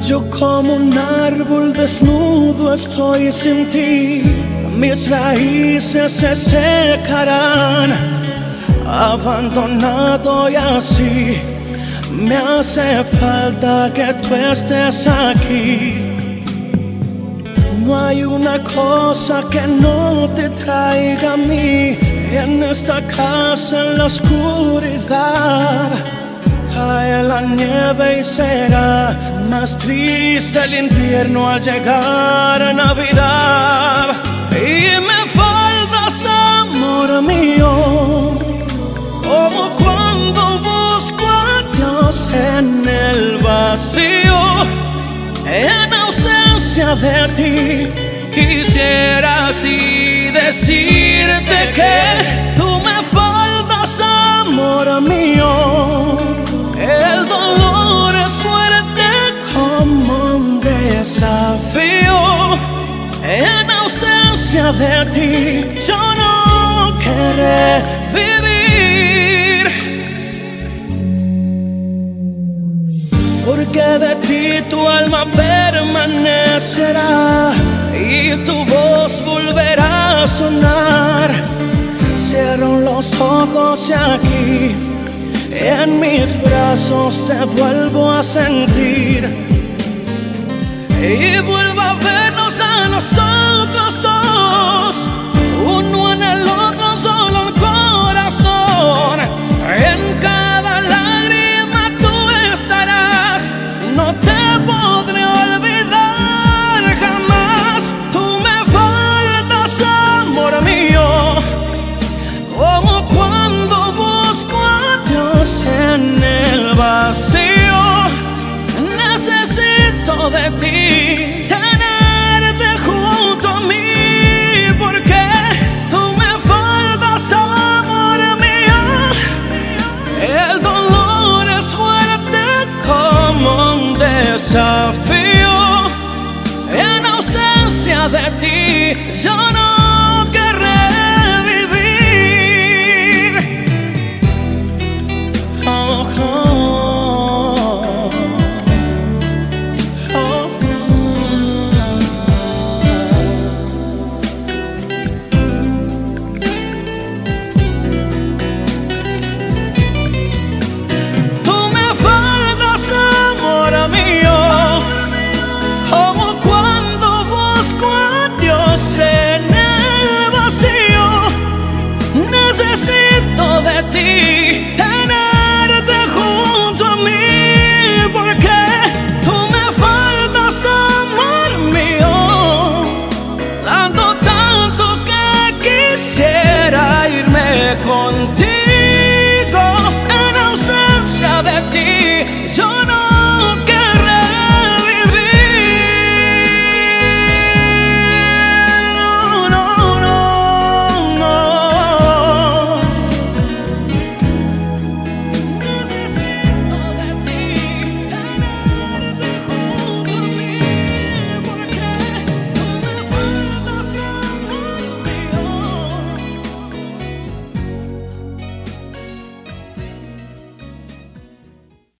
Yo como un árbol desnudo estoy sin ti, mis raíces se secarán, abandonado y así. Me hace falta que tú estés aquí. No hay una cosa que no te traiga a mí. En esta casa, en la oscuridad, cae la nieve y será más triste el invierno al llegar a Navidad. Y me faltas, amor mío, como cuando busco a Dios en el vacío. En ausencia de ti, quisiera así decirte que tú me faltas, amor mío. El dolor es fuerte como un desafío. En ausencia de ti, yo no querré vivir, porque de ti tu alma permanecerá y tu voz volverá a sonar. Cierro los ojos y aquí en mis brazos te vuelvo a sentir, y vuelvo a vernos a nosotros dos, uno en el otro, solo el corazón. En cada lágrima tú estarás, no te podré olvidar jamás. Tú me faltas, amor mío, como cuando busco a Dios en el vacío. Necesito de ti, tenerte junto a mí, porque tú me faltas, amor mío. El dolor es fuerte como un desafío. En ausencia de ti, yo no